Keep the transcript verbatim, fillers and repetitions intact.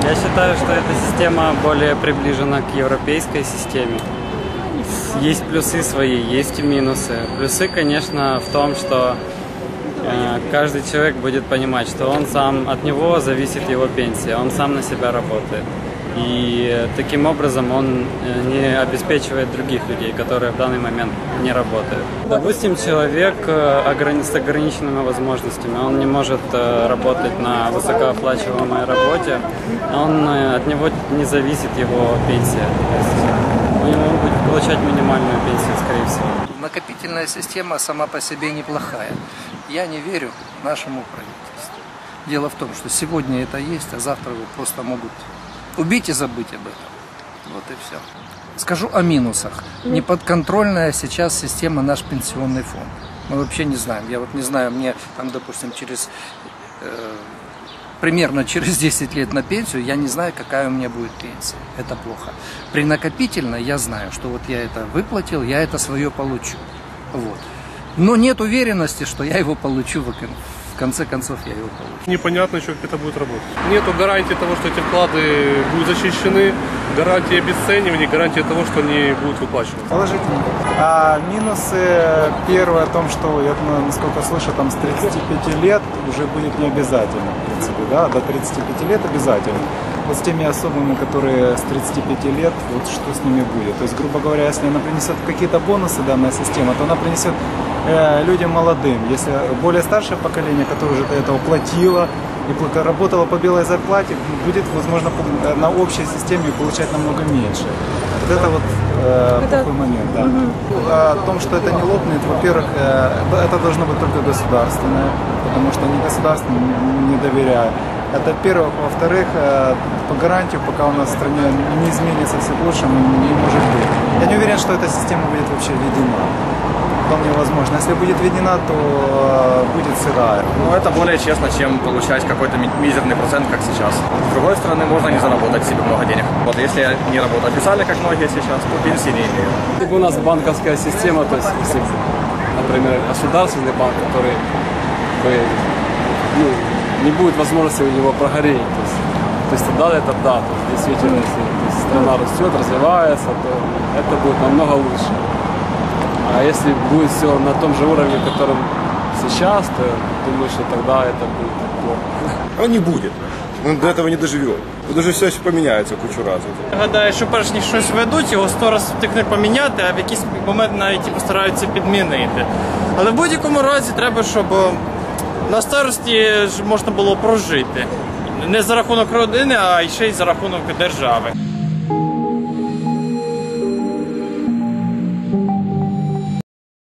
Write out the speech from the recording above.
Я считаю, что эта система более приближена к европейской системе. Есть плюсы свои, есть и минусы. Плюсы, конечно, в том, что э, каждый человек будет понимать, что он сам, от него зависит его пенсия, он сам на себя работает. И таким образом он не обеспечивает других людей, которые в данный момент не работают. Допустим, человек с ограниченными возможностями, он не может работать на высокооплачиваемой работе, он, от него не зависит его пенсия. У него будет получать минимальную пенсию, скорее всего. Накопительная система сама по себе неплохая. Я не верю нашему правительству. Дело в том, что сегодня это есть, а завтра его просто могут убить и забыть об этом. Вот и все. Скажу о минусах. Неподконтрольная сейчас система наш пенсионный фонд. Мы вообще не знаем. Я вот не знаю, мне там, допустим, через э, примерно через десять лет на пенсию, я не знаю, какая у меня будет пенсия. Это плохо. При накопительной я знаю, что вот я это выплатил, я это свое получу. Вот. Но нет уверенности, что я его получу в В конце концов, я его получу. Непонятно еще, как это будет работать. Нету гарантии того, что эти вклады будут защищены, гарантии обесценивания, гарантии того, что они будут выплачиваться. Положительно. А минусы, первое, о том, что, я, насколько слышу, там с тридцати пяти лет уже будет не обязательно, в принципе, да, до тридцати пяти лет обязательно. Вот с теми особыми, которые с тридцати пяти лет, вот что с ними будет. То есть, грубо говоря, если она принесет какие-то бонусы, данная система, то она принесет э, людям молодым. Если более старшее поколение, которое уже до этого платило и работало по белой зарплате, будет, возможно, на общей системе получать намного меньше. Вот это вот э, это... такой момент, да. Угу. О том, что это не лопнет, во-первых, э, это должно быть только государственное, потому что не государственное не доверяю. Это первое. Во-вторых, по гарантии, пока у нас в стране не изменится все к лучшему, не может быть. Я не уверен, что эта система будет вообще введена. Вполне возможно. Если будет введена, то будет сырая. Ну, это более честно, чем получать какой-то мизерный процент, как сейчас. С другой стороны, можно не заработать себе много денег. Вот если я не работаю официально, как многие сейчас, то пенсии не имею. У нас банковская система, то есть, если, например, государственный банк, который ну, не будет возможности у него прогореть. То есть, то есть тогда это да, то есть, действительно, если есть, страна растет, развивается, то это будет намного лучше. А если будет все на том же уровне, которым сейчас, то думаю, что тогда это будет плохо. А не будет. Он до этого не доживет. Тут уже все поміняється кучу разів. Гадаю, що перш ніж щось ведуть, його сто разів встигнуть поміняти, а в якийсь момент навіть і постараються підмінити. Але в будь-якому разі треба, щоб на старості можна було прожити. Не за рахунок родини, а ще й за рахунок держави.